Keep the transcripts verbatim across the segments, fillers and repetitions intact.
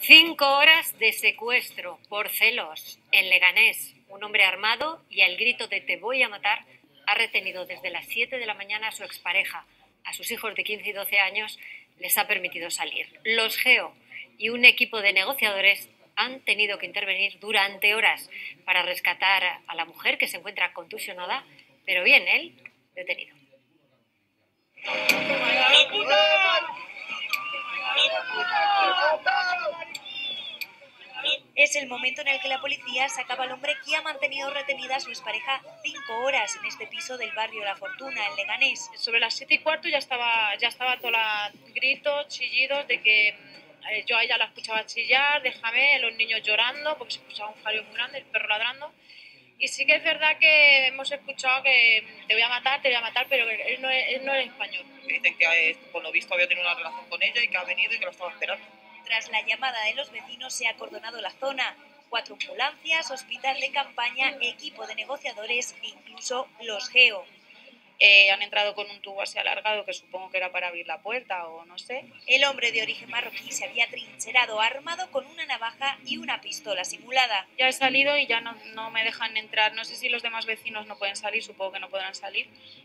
Cinco horas de secuestro por celos en Leganés. Un hombre armado y al grito de "te voy a matar" ha retenido desde las siete de la mañana a su expareja. A sus hijos de quince y doce años les ha permitido salir. Los Geo y un equipo de negociadores han tenido que intervenir durante horas para rescatar a la mujer, que se encuentra contusionada, pero bien, él detenido. Es el momento en el que la policía sacaba al hombre que ha mantenido retenida a su expareja cinco horas en este piso del barrio La Fortuna, en Leganés. Sobre las siete y cuarto ya estaba, ya estaba toda la gritos, chillidos de que eh, yo a ella la escuchaba chillar, déjame, los niños llorando, porque se escuchaba un jaleo muy grande, el perro ladrando. Y sí que es verdad que hemos escuchado que te voy a matar, te voy a matar, pero él no es, él no es español. Dicen que por lo visto había tenido una relación con ella y que ha venido y que lo estaba esperando. Tras la llamada de los vecinos se ha acordonado la zona. Cuatro ambulancias, hospital de campaña, equipo de negociadores e incluso los Geo. Eh, han entrado con un tubo así alargado que supongo que era para abrir la puerta o no sé. El hombre de origen marroquí se había trincherado armado con una navaja y una pistola simulada. Ya he salido y ya no, no me dejan entrar. No sé si los demás vecinos no pueden salir, supongo que no podrán salir.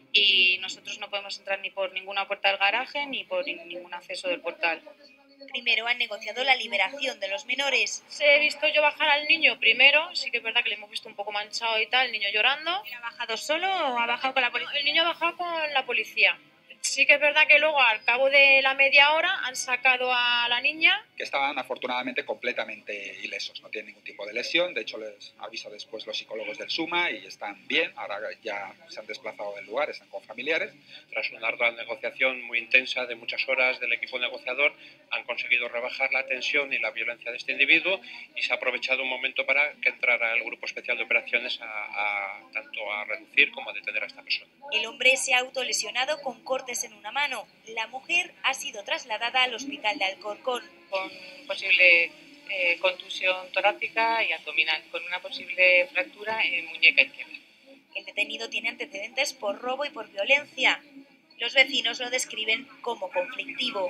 Y nosotros no podemos entrar ni por ninguna puerta del garaje ni por ningún acceso del portal. Primero han negociado la liberación de los menores. He visto yo bajar al niño primero, sí que es verdad que le hemos visto un poco manchado y tal, el niño llorando. ¿Ha bajado solo o ha bajado con la policía? El niño ha bajado con la policía. Sí que es verdad que luego, al cabo de la media hora, han sacado a la niña. Que estaban afortunadamente completamente ilesos, no tienen ningún tipo de lesión. De hecho, les avisa después los psicólogos del SUMA y están bien. Ahora ya se han desplazado del lugar, están con familiares. Tras una larga negociación muy intensa de muchas horas del equipo negociador, han conseguido rebajar la tensión y la violencia de este individuo y se ha aprovechado un momento para que entrara el Grupo Especial de Operaciones a, a tanto a reducir como a detener a esta persona. El hombre se ha autolesionado con cortes en una mano. La mujer ha sido trasladada al hospital de Alcorcón. Con posible eh, contusión torácica y abdominal, con una posible fractura en muñeca izquierda. El detenido tiene antecedentes por robo y por violencia. Los vecinos lo describen como conflictivo.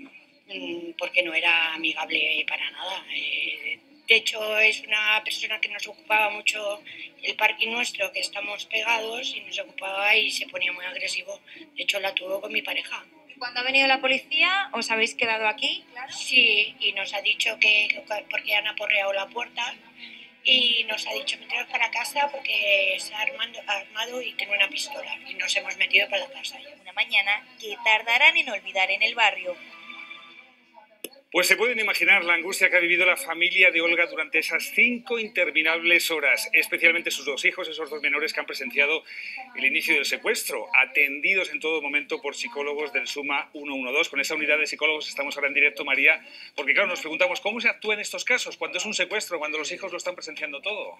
Porque no era amigable para nada. Eh, de hecho, es una persona que nos ocupaba mucho el parking nuestro, que estamos pegados, y nos ocupaba y se ponía muy agresivo. De hecho, la tuvo con mi pareja. Cuando ha venido la policía, ¿os habéis quedado aquí? Claro. Sí, y nos ha dicho que porque han aporreado la puerta y nos ha dicho meteros para casa porque se ha armado, armado y tiene una pistola. Y nos hemos metido para la casa. Una mañana que tardarán en olvidar en el barrio. Pues se pueden imaginar la angustia que ha vivido la familia de Olga durante esas cinco interminables horas, especialmente sus dos hijos, esos dos menores que han presenciado el inicio del secuestro, atendidos en todo momento por psicólogos del SUMA ciento doce. Con esa unidad de psicólogos estamos ahora en directo, María, porque claro, nos preguntamos cómo se actúa en estos casos, cuando es un secuestro, cuando los hijos lo están presenciando todo.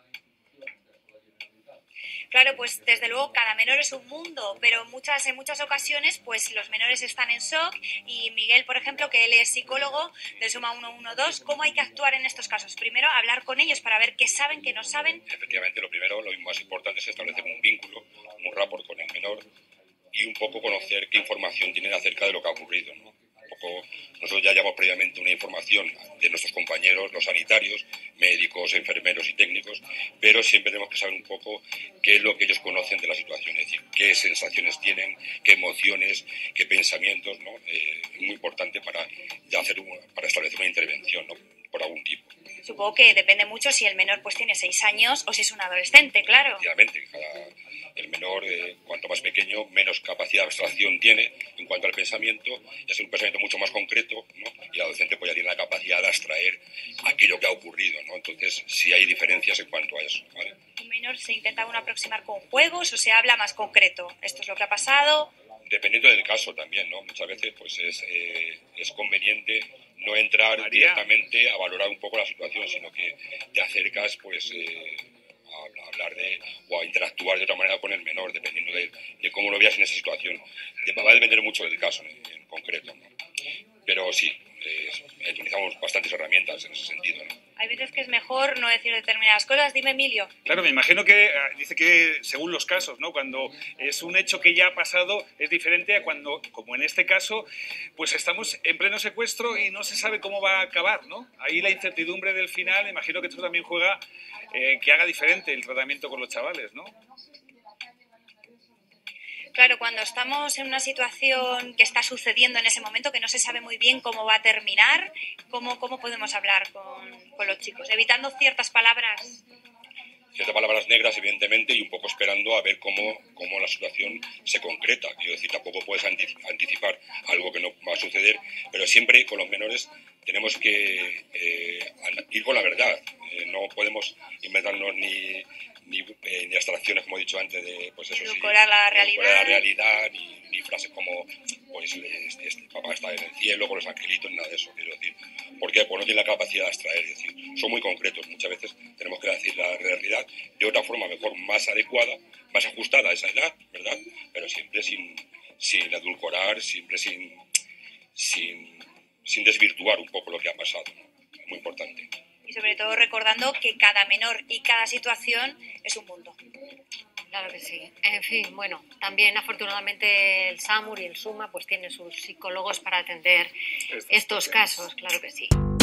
Claro, pues desde luego cada menor es un mundo, pero muchas, en muchas ocasiones pues los menores están en shock. Y Miguel, por ejemplo, que él es psicólogo del SUMA ciento doce, ¿cómo hay que actuar en estos casos? Primero, hablar con ellos para ver qué saben, qué no saben. Efectivamente, lo primero, lo más importante es establecer un vínculo, un rapport con el menor y un poco conocer qué información tienen acerca de lo que ha ocurrido, ¿no? Nosotros ya llevamos previamente una información de nuestros compañeros, los sanitarios, médicos, enfermeros y técnicos, pero siempre tenemos que saber un poco qué es lo que ellos conocen de la situación, es decir, qué sensaciones tienen, qué emociones, qué pensamientos, ¿no? Eh, es muy importante para, ya hacer un, para establecer una intervención, ¿no? Por algún tipo. Supongo que depende mucho si el menor pues tiene seis años o si es un adolescente, claro. Efectivamente, cada, el menor, eh, cuanto más pequeño, menos capacidad de abstracción tiene en cuanto al pensamiento, y es un pensamiento mucho más concreto, ¿no? Y el adolescente pues ya tiene la capacidad de abstraer aquello que ha ocurrido, ¿no? Entonces sí hay diferencias en cuanto a eso, ¿vale? ¿Un menor se intenta uno aproximar con juegos o se habla más concreto? ¿Esto es lo que ha pasado? Dependiendo del caso también, ¿no? Muchas veces pues es, eh, es conveniente no entrar María. directamente a valorar un poco la situación, sino que te acercas pues eh, a, a hablar de o a interactuar de otra manera con el menor, dependiendo de, de cómo lo veas en esa situación. Va a depender mucho del caso en, en concreto, ¿no? Pero sí, eh, utilizamos bastantes herramientas en ese sentido, ¿no? Hay veces que es mejor no decir determinadas cosas. Dime, Emilio. Claro, me imagino que dice que según los casos, ¿no? Cuando es un hecho que ya ha pasado es diferente a cuando, como en este caso, pues estamos en pleno secuestro y no se sabe cómo va a acabar, ¿no? Ahí la incertidumbre del final, me imagino que esto también juega eh, que haga diferente el tratamiento con los chavales, ¿no? Claro, cuando estamos en una situación que está sucediendo en ese momento, que no se sabe muy bien cómo va a terminar, ¿cómo, cómo podemos hablar con, con los chicos? Evitando ciertas palabras. Ciertas palabras negras, evidentemente, y un poco esperando a ver cómo, cómo la situación se concreta. Quiero decir, tampoco puedes anticipar algo que no va a suceder, pero siempre con los menores tenemos que eh, ir con la verdad. Eh, no podemos inventarnos ni... Ni, eh, ni abstracciones, como he dicho antes, de pues eso sí, la realidad, la realidad ni, ni frases como pues este, este, papá está en el cielo con los angelitos, nada de eso, quiero decir. ¿Por qué? Pues no tiene la capacidad de abstraer, es decir, son muy concretos. Muchas veces tenemos que decir la realidad de otra forma mejor, más adecuada, más ajustada a esa edad, ¿verdad? Pero siempre sin, sin edulcorar, siempre sin, sin, sin desvirtuar un poco lo que ha pasado, ¿no? Muy importante. Y sobre todo recordando que cada menor y cada situación es un mundo. Claro que sí. En fin, bueno, también afortunadamente el SAMUR y el SUMA pues tienen sus psicólogos para atender estos casos, claro que sí.